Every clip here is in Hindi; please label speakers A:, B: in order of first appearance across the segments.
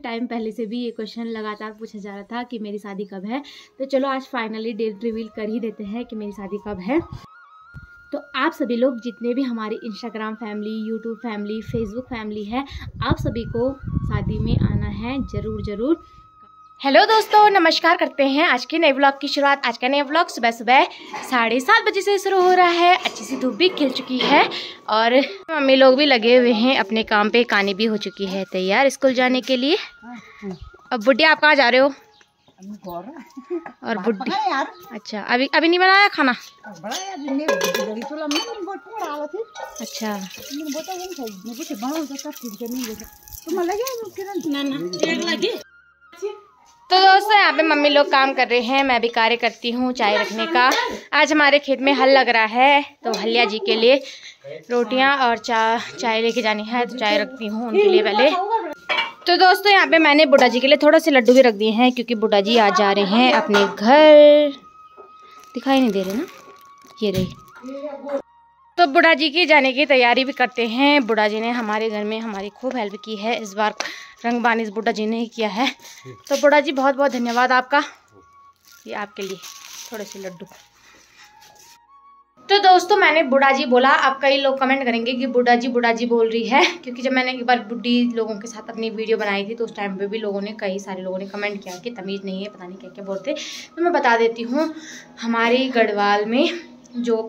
A: टाइम पहले से भी ये क्वेश्चन लगातार पूछा जा रहा था कि मेरी शादी कब है। तो चलो आज फाइनली डेट रिवील कर ही देते हैं कि मेरी शादी कब है। तो आप सभी लोग जितने भी हमारी Instagram family, YouTube family, Facebook family है, आप सभी को शादी में आना है ज़रूर। हेलो दोस्तों, नमस्कार करते हैं आज के नए व्लॉग की शुरुआत। आज का नया व्लॉग सुबह 7:30 बजे से शुरू हो रहा है। अच्छी सी धूप भी खिल चुकी है और मम्मी लोग भी लगे हुए हैं अपने काम पे। कानी भी हो चुकी है तैयार स्कूल जाने के लिए। अब बुढ़िया आप कहाँ जा रहे हो? और बुढ़ी अच्छा, अभी नहीं बनाया खाना? अच्छा, तो दोस्तों यहाँ पे मम्मी लोग काम कर रहे हैं, मैं भी कार्य करती हूँ चाय रखने का। आज हमारे खेत में हल लग रहा है तो हलिया जी के लिए रोटियाँ और चाय लेके जानी है, तो चाय रखती हूँ उनके लिए पहले। तो दोस्तों यहाँ पे मैंने बुढ़ा जी के लिए थोड़े से लड्डू भी रख दिए हैं क्योंकि बुढ़ा जी आज जा रहे हैं अपने घर। दिखाई नहीं दे रहे ना, ये रही। तो बुढ़ा जी की जाने की तैयारी भी करते हैं। बुढ़ा जी ने हमारे घर में हमारी खूब हेल्प की है। इस बार रंगबानी बुढ़ा जी ने ही किया है, तो बुढ़ा जी बहुत बहुत धन्यवाद आपका। ये आपके लिए थोड़े से लड्डू। तो दोस्तों मैंने बुढ़ा जी बोला, अब कई लोग कमेंट करेंगे कि बुढ़ा जी बोल रही है, क्योंकि जब मैंने एक बार बुढ़ी लोगों के साथ अपनी वीडियो बनाई थी तो उस टाइम पे भी कई सारे लोगों ने कमेंट किया कि तमीज़ नहीं है, पता नहीं क्या क्या बोलते। तो मैं बता देती हूँ, हमारे गढ़वाल में जो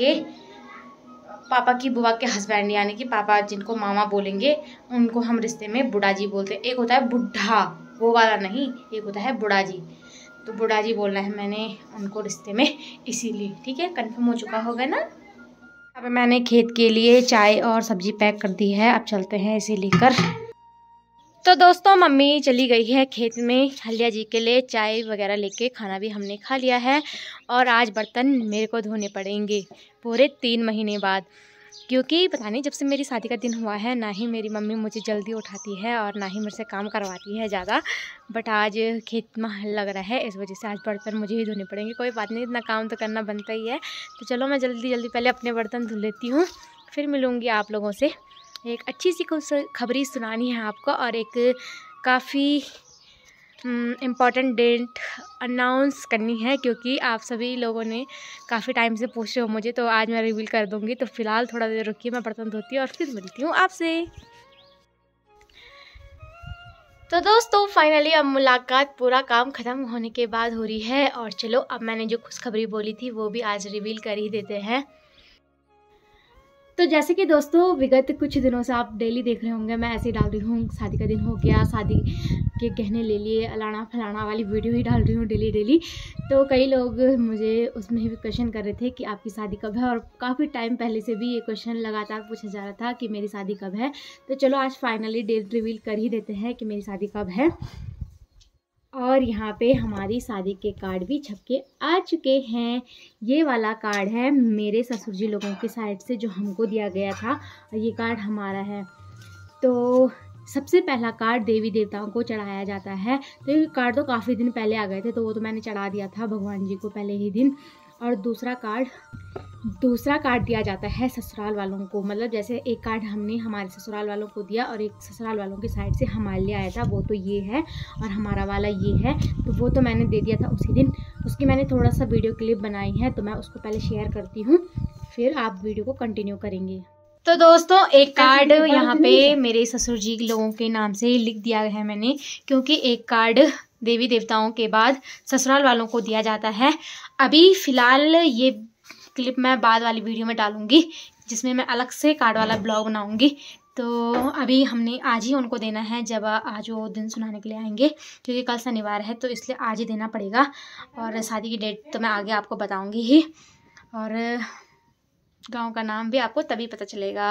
A: पापा की बुआ के हस्बैंड, यानी कि पापा जिनको मामा बोलेंगे, उनको हम रिश्ते में बुढ़ा जी बोलते हैं। एक होता है बुढ़ा, वो वाला नहीं, एक होता है बुढ़ा जी। तो बुढ़ा जी बोलना है मैंने उनको रिश्ते में, इसीलिए। ठीक है, कंफर्म हो चुका होगा ना। अब मैंने खेत के लिए चाय और सब्जी पैक कर दी है, अब चलते हैं इसे लेकर। तो दोस्तों मम्मी चली गई है खेत में हलिया जी के लिए चाय वगैरह लेके। खाना भी हमने खा लिया है और आज बर्तन मेरे को धोने पड़ेंगे पूरे 3 महीने बाद, क्योंकि पता नहीं जब से मेरी शादी का दिन हुआ है ना ही मेरी मम्मी मुझे जल्दी उठाती है और ना ही मेरे से काम करवाती है ज़्यादा। बट आज खेत में हल लग रहा है, इस वजह से आज बर्तन मुझे ही धोने पड़ेंगे। कोई बात नहीं, इतना काम तो करना बनता ही है। तो चलो मैं जल्दी पहले अपने बर्तन धुल लेती हूँ, फिर मिलूँगी आप लोगों से। एक अच्छी सी खबरी सुनानी है आपको और एक काफ़ी इम्पॉर्टेंट डेट अनाउंस करनी है, क्योंकि आप सभी लोगों ने काफ़ी टाइम से पूछे हो मुझे, तो आज मैं रिवील कर दूंगी। तो फिलहाल थोड़ा देर रुकिए, मैं बर्तन धोती हूँ और फिर मिलती हूँ आपसे। तो दोस्तों फाइनली अब मुलाकात पूरा काम ख़त्म होने के बाद हो रही है और चलो अब मैंने जो खुशखबरी बोली थी वो भी आज रिवील कर ही देते हैं। तो जैसे कि दोस्तों विगत कुछ दिनों से आप डेली देख रहे होंगे, मैं ऐसे ही डाल रही हूँ, शादी का दिन हो गया, शादी के गहने ले लिए, अलाना फलाना वाली वीडियो ही डाल रही हूँ डेली। तो कई लोग मुझे उसमें भी क्वेश्चन कर रहे थे कि आपकी शादी कब है, और काफ़ी टाइम पहले से भी ये क्वेश्चन लगातार पूछा जा रहा था कि मेरी शादी कब है। तो चलो आज फाइनली डेट रिवील कर ही देते हैं कि मेरी शादी कब है। और यहाँ पे हमारी शादी के कार्ड भी छप के आ चुके हैं। ये वाला कार्ड है मेरे ससुर जी लोगों की साइड से जो हमको दिया गया था, और ये कार्ड हमारा है। तो सबसे पहला कार्ड देवी देवताओं को चढ़ाया जाता है। तो ये कार्ड तो काफ़ी दिन पहले आ गए थे, तो वो तो मैंने चढ़ा दिया था भगवान जी को पहले ही दिन। और दूसरा कार्ड दिया जाता है ससुराल वालों को, मतलब जैसे एक कार्ड हमने हमारे ससुराल वालों को दिया और एक ससुराल वालों की साइड से हमारे लिए आया था, वो तो ये है, और हमारा वाला ये है। तो वो तो मैंने दे दिया था उसी दिन। उसकी मैंने थोड़ा सा वीडियो क्लिप बनाई है, तो मैं उसको पहले शेयर करती हूँ, फिर आप वीडियो को कंटिन्यू करेंगे। तो दोस्तों एक कार्ड यहाँ पे मेरे ससुर जी लोगों के नाम से लिख दिया है मैंने, क्योंकि एक कार्ड देवी देवताओं के बाद ससुराल वालों को दिया जाता है। अभी फ़िलहाल ये क्लिप मैं बाद वाली वीडियो में डालूंगी, जिसमें मैं अलग से कार्ड वाला ब्लॉग बनाऊंगी। तो अभी हमने आज ही उनको देना है, जब आज वो दिन सुनाने के लिए आएंगे, क्योंकि कल शनिवार है तो इसलिए आज ही देना पड़ेगा। और शादी की डेट तो मैं आगे आपको बताऊंगी ही, और गांव का नाम भी आपको तभी पता चलेगा।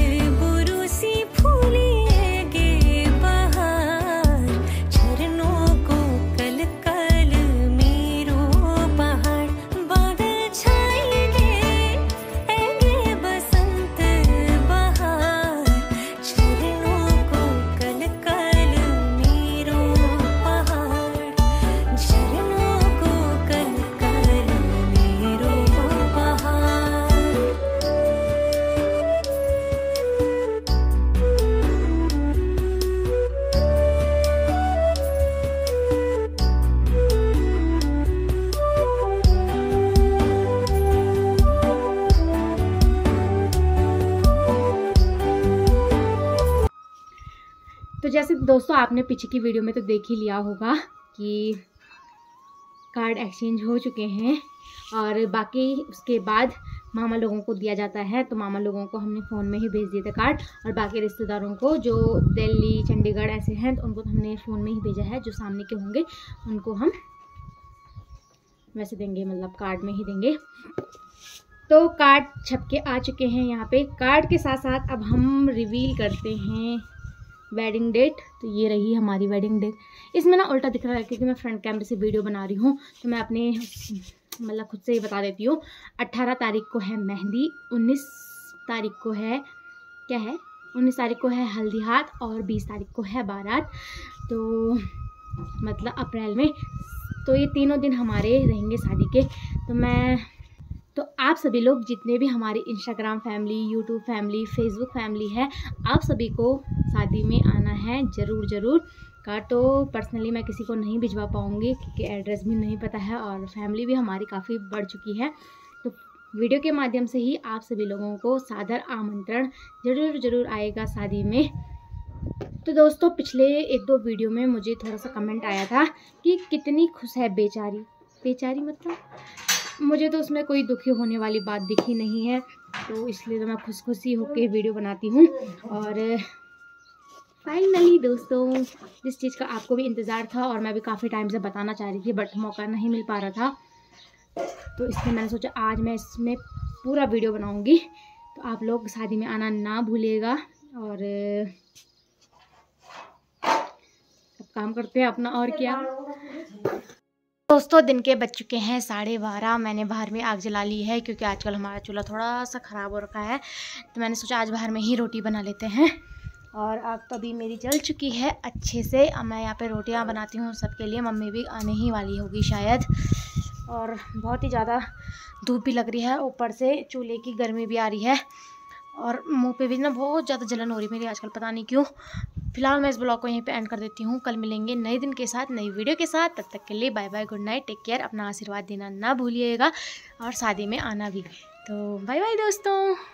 B: झरनों
A: जैसे दोस्तों आपने पीछे की वीडियो में तो देख ही लिया होगा कि कार्ड एक्सचेंज हो चुके हैं और बाकी उसके बाद मामा लोगों को दिया जाता है। तो मामा लोगों को हमने फ़ोन में ही भेज दिए थे कार्ड, और बाकी रिश्तेदारों को जो दिल्ली चंडीगढ़ ऐसे हैं तो उनको तो हमने फ़ोन में ही भेजा है। जो सामने के होंगे उनको हम वैसे देंगे, मतलब कार्ड में ही देंगे। तो कार्ड छप के आ चुके हैं यहाँ पे। कार्ड के साथ साथ अब हम रिवील करते हैं वेडिंग डेट। तो ये रही हमारी वेडिंग डेट। इसमें ना उल्टा दिख रहा है क्योंकि मैं फ्रंट कैमरे से वीडियो बना रही हूँ, तो मैं अपने मतलब खुद से ही बता देती हूँ। 18 तारीख को है मेहंदी, 19 तारीख को है क्या है 19 तारीख को है हल्दी हाथ, और 20 तारीख को है बारात। तो मतलब अप्रैल में। तो ये तीनों दिन हमारे रहेंगे शादी के। तो आप सभी लोग जितने भी हमारी Instagram family, YouTube family, Facebook family है, आप सभी को शादी में आना है ज़रूर ज़रूर। कार्ड तो पर्सनली मैं किसी को नहीं भिजवा पाऊँगी क्योंकि एड्रेस भी नहीं पता है और फैमिली भी हमारी काफ़ी बढ़ चुकी है। तो वीडियो के माध्यम से ही आप सभी लोगों को सादर आमंत्रण ज़रूर आएगा शादी में। तो दोस्तों पिछले 1-2 वीडियो में मुझे थोड़ा सा कमेंट आया था कि कितनी खुश है बेचारी मतलब मुझे तो उसमें कोई दुखी होने वाली बात दिखी नहीं है, तो इसलिए तो मैं खुशी होकर वीडियो बनाती हूँ। और फाइनली दोस्तों जिस चीज़ का आपको भी इंतज़ार था और मैं भी काफ़ी टाइम से बताना चाह रही थी बट मौका नहीं मिल पा रहा था, तो इसलिए मैंने सोचा आज मैं इसमें पूरा वीडियो बनाऊँगी। तो आप लोग शादी में आना ना भूलिएगा। और अब काम करते हैं अपना, और क्या। दोस्तों दिन के बज चुके हैं 12:30। मैंने बाहर में आग जला ली है क्योंकि आजकल हमारा चूल्हा थोड़ा सा ख़राब हो रखा है, तो मैंने सोचा आज बाहर में ही रोटी बना लेते हैं। और आग तो अभी मेरी जल चुकी है अच्छे से। अब मैं यहाँ पे रोटियाँ बनाती हूँ सबके लिए। मम्मी भी आने ही वाली होगी शायद। और बहुत ही ज़्यादा धूप भी लग रही है, ऊपर से चूल्हे की गर्मी भी आ रही है और मुँह पे भी ना बहुत ज़्यादा जलन हो रही है मेरी आजकल, पता नहीं क्यों। फिलहाल मैं इस ब्लॉग को यहीं पे एंड कर देती हूँ। कल मिलेंगे नए दिन के साथ, नई वीडियो के साथ। तब तक के लिए bye bye, good night, take care. अपना आशीर्वाद देना ना भूलिएगा और शादी में आना भी। तो बाय बाय दोस्तों।